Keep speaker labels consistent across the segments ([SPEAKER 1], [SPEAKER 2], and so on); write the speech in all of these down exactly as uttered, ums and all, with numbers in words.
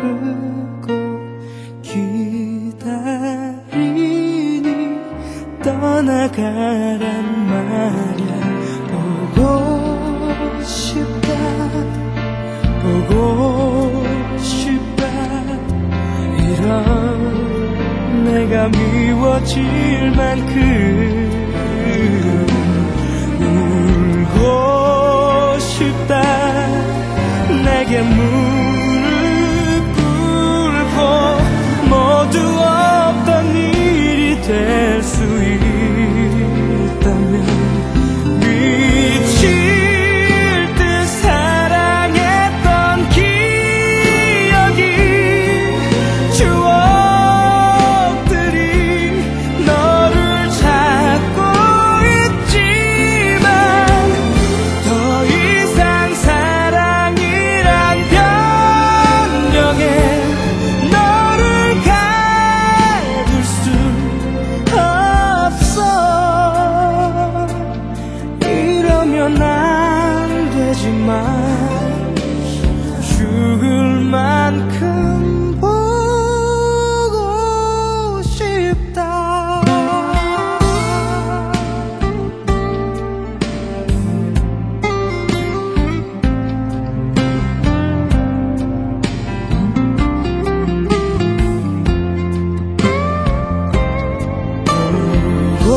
[SPEAKER 1] 모르고 기다리니 떠나가란 말야. 보고 싶다 보고 싶다 이런 내가 미워질 만큼 울고 싶다. 내게 무릎 꿇고 모두 없던 일이 될 수 있다면 미칠 듯 사랑했던 기억이 추억들이 너를 찾고 있지만 더 이상 사랑이란 변명에 너를 가둘 수 없어. 이러면 안 되지만 죽을 만큼 보고 싶다. 보고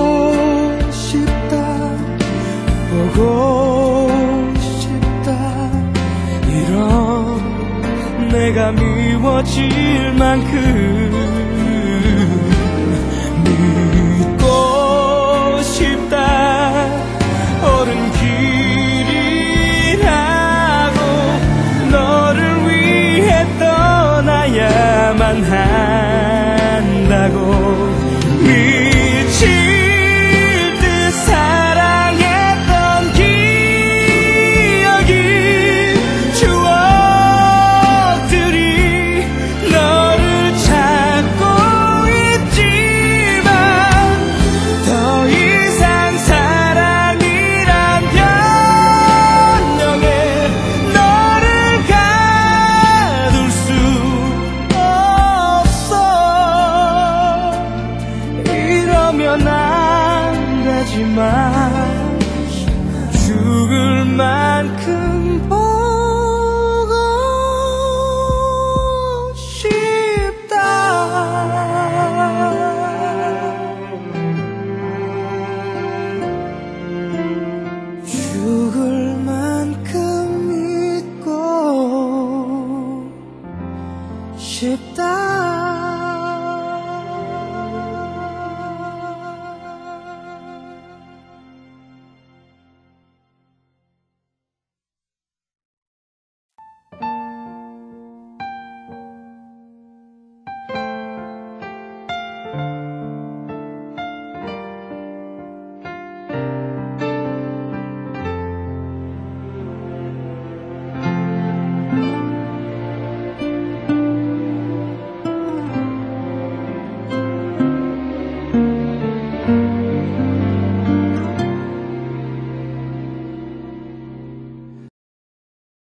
[SPEAKER 1] 싶다 보고 싶다 이런 내가 미워질 만큼 믿고 싶다. 옳은 길이라고 너를 위해 떠나야만 한다고.